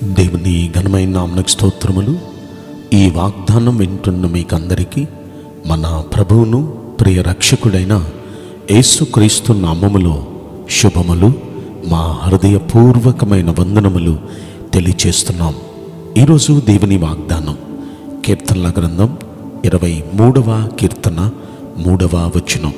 దేవుని ఘనమైన నామమునకు స్తోత్రములు. ఈ వాగ్దానం వింటున్న మీకందరికీ మన ప్రభువును ప్రియ రక్షకుడైన యేసుక్రీస్తు నామములో శుభములు, మా హృదయపూర్వకమైన వందనములు తెలియచేస్తున్నాం. ఈరోజు దేవుని వాగ్దానం కీర్తనల గ్రంథం 23వ కీర్తన 3వ వచనం.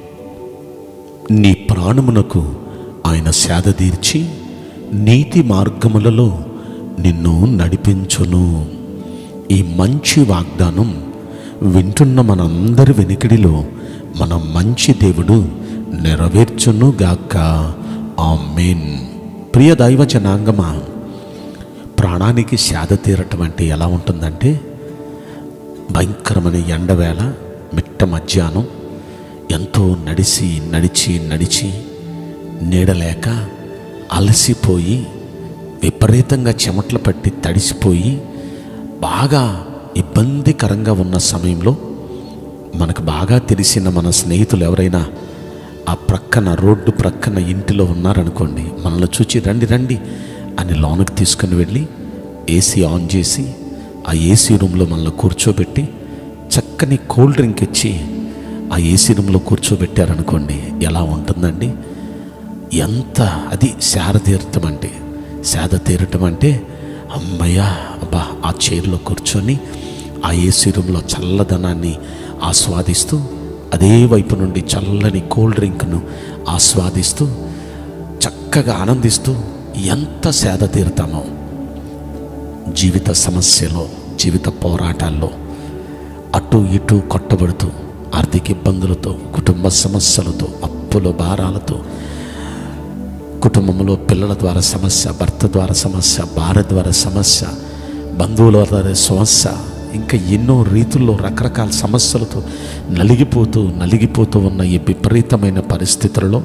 నీ ప్రాణమునకు ఆయన సేద తీర్చి నీతి మార్గములలో నిన్ను నడిపించును. ఈ మంచి వాగ్దానం వింటున్న మనందరి వెనుకడిలో మన మంచి దేవుడు నెరవేర్చును గాక. ఆమేన్. ప్రియ దైవ జనాంగమా, ప్రాణానికి సేద తీరటం అంటే ఎలా ఉంటుందంటే, భయంకరమైన ఎండవేళ మిట్ట మధ్యాహ్నం ఎంతో నడిచి నీడలేక అలసిపోయి విపరీతంగా చెమటలు పట్టి తడిసిపోయి బాగా ఇబ్బందికరంగా ఉన్న సమయంలో మనకు బాగా తెలిసిన మన స్నేహితులు ఎవరైనా ఆ ప్రక్కన రోడ్డు ప్రక్కన ఇంటిలో ఉన్నారనుకోండి, మనల్ని చూచి రండి అని లోనికి తీసుకుని వెళ్ళి ఏసీ ఆన్ చేసి ఆ ఏసీ రూమ్లో మనల్ని కూర్చోబెట్టి చక్కని కూల్ డ్రింక్ ఇచ్చి ఆ ఏసీ రూమ్లో కూర్చోబెట్టారనుకోండి, ఎలా ఉంటుందండి? ఎంత అది సేద తీరటం అంటే అమ్మయ్య అబ్బా, ఆ చైర్లో కూర్చొని ఆ ఏసీ రూమ్లో చల్లదనాన్ని ఆస్వాదిస్తూ, అదే వైపు నుండి చల్లని కూల్ డ్రింక్ను ఆస్వాదిస్తూ చక్కగా ఆనందిస్తూ ఎంత సేద తీరుతామో. జీవిత సమస్యలో, జీవిత పోరాటాల్లో అటు ఇటు కొట్టబడుతూ, ఆర్థిక ఇబ్బందులతో, కుటుంబ సమస్యలతో, అప్పుల భారాలతో, కుటుంబంలో పిల్లల ద్వారా సమస్య, భర్త ద్వారా సమస్య, భార్య ద్వారా సమస్య, బంధువుల ద్వారా సమస్య, ఇంకా ఎన్నో రీతుల్లో రకరకాల సమస్యలతో నలిగిపోతూ ఉన్న ఈ విపరీతమైన పరిస్థితులలో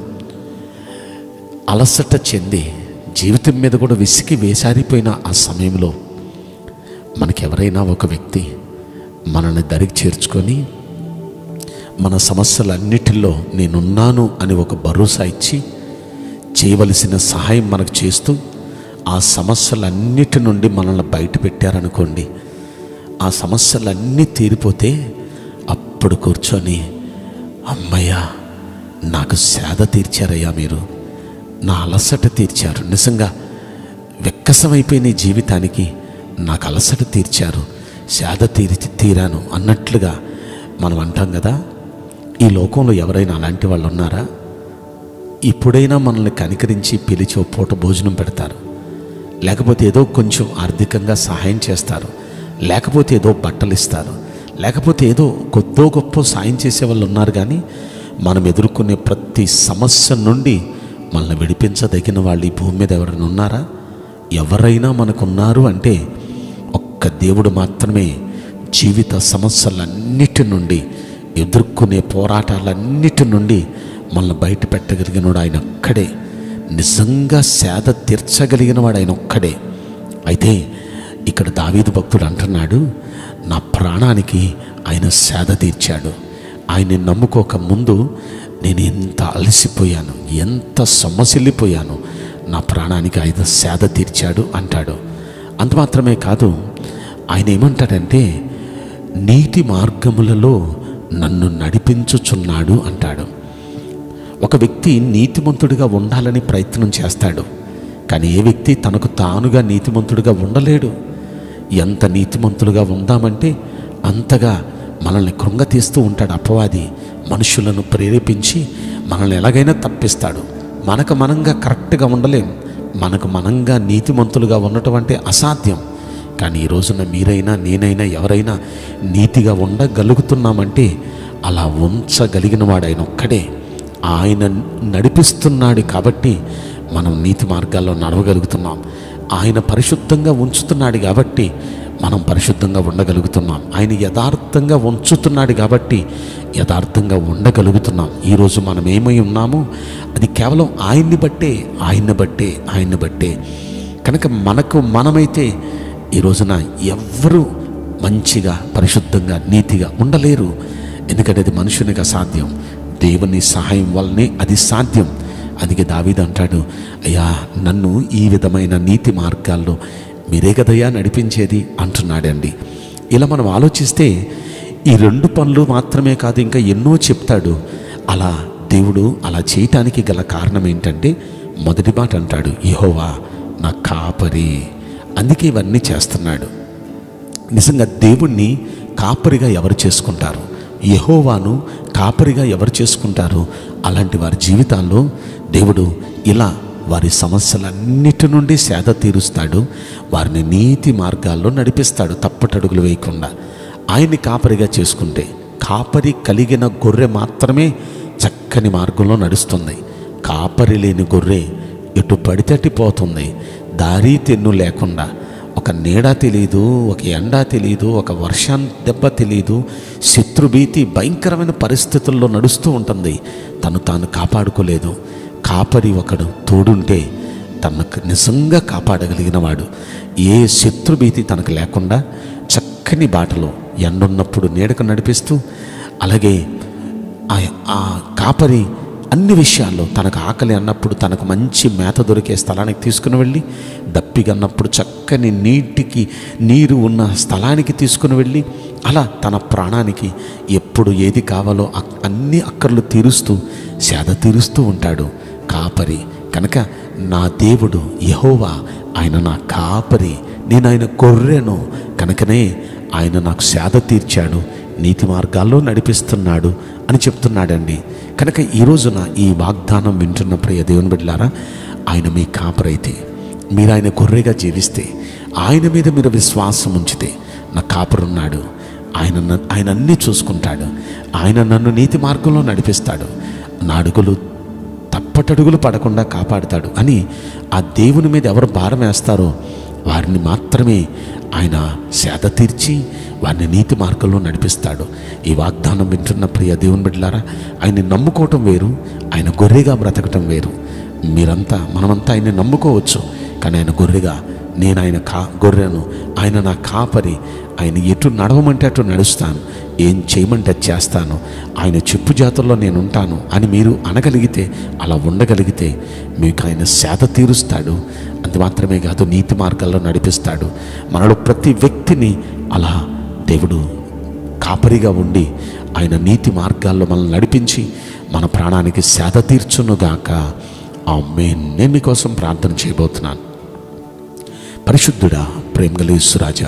అలసట చెంది జీవితం మీద కూడా విసిగి వేసారిపోయిన ఆ సమయంలో మనకెవరైనా ఒక వ్యక్తి మనల్ని దరికి చేర్చుకొని మన సమస్యలన్నిటిలో నేనున్నాను అని ఒక భరోసా ఇచ్చి చేయవలసిన సహాయం మనకు చేస్తూ ఆ సమస్యలన్నిటి నుండి మనల్ని బయట పెట్టారనుకోండి, ఆ సమస్యలన్నీ తీరిపోతే అప్పుడు కూర్చొని అమ్మయ్యా, నాకు సేద తీర్చారయ్యా, మీరు నా అలసట తీర్చారు, నిజంగా వెక్కసమైపోయిన జీవితానికి నాకు అలసట తీర్చారు, సేద తీరాను అన్నట్లుగా మనం అంటాం కదా. ఈ లోకంలో ఎవరైనా అలాంటి వాళ్ళు ఉన్నారా? ఇప్పుడైనా మనల్ని కనికరించి పిలిచి ఓ పూట భోజనం పెడతారు, లేకపోతే ఏదో కొంచెం ఆర్థికంగా సహాయం చేస్తారు, లేకపోతే ఏదో బట్టలు ఇస్తారు, లేకపోతే ఏదో కొద్దో గొప్ప సాయం చేసే వాళ్ళు ఉన్నారు. కానీ మనం ఎదుర్కొనే ప్రతి సమస్య నుండి మనల్ని విడిపించదగిన వాళ్ళు ఈ భూమి మీద ఎవరైనా ఉన్నారా? ఎవరైనా మనకున్నారు అంటే ఒక్క దేవుడు మాత్రమే. జీవిత సమస్యలన్నిటి నుండి, ఎదుర్కొనే పోరాటాలన్నిటి నుండి మనల్ని బయట పెట్టగలిగినవాడు ఆయన ఒక్కడే. నిజంగా సేద తీర్చగలిగిన వాడు ఆయన ఒక్కడే. అయితే ఇక్కడ దావీదు భక్తుడు అంటున్నాడు, నా ప్రాణానికి ఆయన సేద తీర్చాడు. ఆయన్ని నమ్ముకోక ముందు నేను ఎంత అలసిపోయాను, ఎంత సొమ్మసిల్లిపోయాను, నా ప్రాణానికి ఆయన సేద తీర్చాడు అంటాడు. అంత మాత్రమే కాదు, ఆయన ఏమంటాడంటే నీతి మార్గములలో నన్ను నడిపించుచున్నాడు అంటాడు. ఒక వ్యక్తి నీతిమంతుడిగా ఉండాలని ప్రయత్నం చేస్తాడు, కానీ ఏ వ్యక్తి తనకు తానుగా నీతిమంతుడిగా ఉండలేడు. ఎంత నీతిమంతులుగా ఉందామంటే అంతగా మనల్ని కృంగతీస్తూ ఉంటాడు అపవాది. మనుషులను ప్రేరేపించి మనల్ని ఎలాగైనా తప్పిస్తాడు. మనకు మనంగా కరెక్ట్గా ఉండలేం, మనకు మనంగా నీతిమంతులుగా ఉండటం అంటే అసాధ్యం. కానీ ఈ రోజున మీరైనా నేనైనా ఎవరైనా నీతిగా ఉండగలుగుతున్నామంటే అలా ఉంచగలిగిన వాడు ఆయన ఒక్కడే. ఆయన నడిపిస్తున్నాడు కాబట్టి మనం నీతి మార్గాల్లో నడవగలుగుతున్నాం. ఆయన పరిశుద్ధంగా ఉంచుతున్నాడు కాబట్టి మనం పరిశుద్ధంగా ఉండగలుగుతున్నాం. ఆయన యథార్థంగా ఉంచుతున్నాడు కాబట్టి యథార్థంగా ఉండగలుగుతున్నాం. ఈరోజు మనం ఏమై ఉన్నామో అది కేవలం ఆయన్ని బట్టే. కనుక మనమైతే ఈ రోజున ఎవ్వరూ మంచిగా, పరిశుద్ధంగా, నీతిగా ఉండలేరు. ఎందుకంటే అది మనుషునికి అసాధ్యం. దేవుని సహాయం వల్లనే అది సాధ్యం. అందుకే దావీదు అంటాడు, అయ్యా నన్ను ఈ విధమైన నీతి మార్గాల్లో మీరే కదయ్యా నడిపించేది అంటున్నాడండి. ఇలా మనం ఆలోచిస్తే ఈ 2 పనులు మాత్రమే కాదు, ఇంకా ఎన్నో చెప్తాడు. అలా దేవుడు అలా చేయటానికి గల కారణం ఏంటంటే, మొదటి మాట అంటాడు, యెహోవా నా కాపరి. అందుకే ఇవన్నీ చేస్తున్నాడు. నిజంగా దేవుణ్ణి కాపరిగా ఎవరు చేసుకుంటారు? యెహోవాను కాపరిగా ఎవరు చేసుకుంటారు? అలాంటి వారి జీవితాల్లో దేవుడు ఇలా వారి సమస్యలన్నిటి నుండి సేద తీరుస్తాడు. వారిని నీతి మార్గాల్లో నడిపిస్తాడు, తప్పటడుగులు వేయకుండా. ఆయన్ని కాపరిగా చేసుకుంటే, కాపరి కలిగిన గొర్రె మాత్రమే చక్కని మార్గంలో నడుస్తుంది. కాపరి లేని గొర్రె ఎటు పడితే అటు పోతుంది. దారి తెన్ను లేకుండా, ఒక నీడ తెలియదు, ఒక ఎండ తెలియదు, ఒక వర్షం దెబ్బ తెలియదు, శత్రుభీతి భయంకరమైన పరిస్థితుల్లో నడుస్తూ ఉంటుంది. తను తాను కాపాడుకోలేదు. కాపరి ఒకడు తోడుంటే తనకు నిజంగా కాపాడగలిగిన వాడు. ఏ శత్రుభీతి తనకు లేకుండా చక్కని బాటలో ఎండున్నప్పుడు నీడకు నడిపిస్తూ, అలాగే ఆ కాపరి అన్ని విషయాల్లో తనకు ఆకలి అన్నప్పుడు తనకు మంచి మేత దొరికే స్థలానికి తీసుకుని వెళ్ళి, దప్పిగన్నప్పుడు చక్కని నీరు ఉన్న స్థలానికి తీసుకుని వెళ్ళి, అలా తన ప్రాణానికి ఎప్పుడు ఏది కావాలో అన్ని అక్కర్లు తీరుస్తూ సేద తీరుస్తూ ఉంటాడు కాపరి. కనుక నా దేవుడు యెహోవా, ఆయన నా కాపరి, నేను ఆయన గొర్రెను, కనుకనే ఆయన నాకు సేద తీర్చాడు, నీతి మార్గాల్లో నడిపిస్తున్నాడు అని చెప్తున్నాడండి. కనుక ఈ రోజున ఈ వాగ్దానం వింటున్న ప్రియ దేవుని బిడ్డలారా, ఆయన మీ కాపరైతే, మీరు ఆయన గొర్రెగా జీవిస్తే, ఆయన మీద మీరు విశ్వాసం ఉంచితే, నా కాపరున్నాడు, ఆయన అన్నీ చూసుకుంటాడు, ఆయన నన్ను నీతి మార్గంలో నడిపిస్తాడు, నా అడుగులు తప్పటడుగులు పడకుండా కాపాడుతాడు అని ఆ దేవుని మీద ఎవరు భారం వేస్తారో వారిని మాత్రమే ఆయన సేద తీర్చి వారిని నీతి మార్గంలో నడిపిస్తాడు. ఈ వాగ్దానం వింటున్న ప్రియ దేవుని బిడ్డలారా, ఆయన్ని నమ్ముకోవటం వేరు, ఆయన గొర్రెగా బ్రతకటం వేరు. మనమంతా ఆయన్ని నమ్ముకోవచ్చు, కానీ ఆయన గొర్రెగా, నేను ఆయన గొర్రెను, ఆయన నా కాపరి, ఆయన ఎటు నడవమంటే అటు నడుస్తాను, ఏం చేయమంటే అది చేస్తాను, ఆయన చెప్పు జాతుల్లో నేను ఉంటాను అని మీరు అనగలిగితే, అలా ఉండగలిగితే మీకు ఆయన సేద తీరుస్తాడు. అంత మాత్రమే కాదు, నీతి మార్గాల్లో నడిపిస్తాడు. మనలో ప్రతి వ్యక్తిని అలా దేవుడు కాపరిగా ఉండి ఆయన నీతి మార్గాల్లో మనల్ని నడిపించి మన ప్రాణానికి సేద తీర్చునుగాక. ఆమేన్. నేను మీకోసం ప్రార్థన చేయబోతున్నాను. పరిశుద్ధుడా, ప్రేమగల యేసురాజా,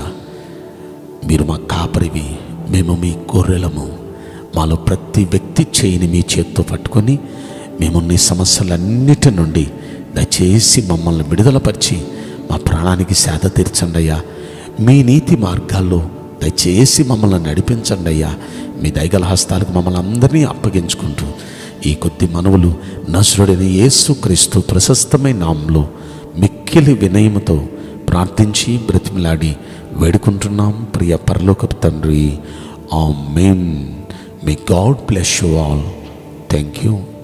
మీరు మా కాపరివి, మేము మీ గొర్రెలము. మాలో ప్రతి వ్యక్తి చేయిని మీ చేత్తో పట్టుకొని మేము నీ సమస్యలన్నిటి నుండి దయచేసి మమ్మల్ని విడుదలపరిచి మా ప్రాణానికి సేద తీర్చండి అయ్యా. మీ నీతి మార్గాల్లో దయచేసి మమ్మల్ని నడిపించండి అయ్యా. మీ దయగల హస్తాలకు మమ్మల్ని అందరినీ అప్పగించుకుంటూ ఈ కొద్ది మనవులు నజరుడైన యేసుక్రీస్తు ప్రశస్తమైన నామములో మిక్కిలి వినయముతో ప్రార్థించి బ్రతిమలాడి వేడుకుంటున్నాం ప్రియ పరలోకపు తండ్రి. Amen. May God bless you all. Thank you.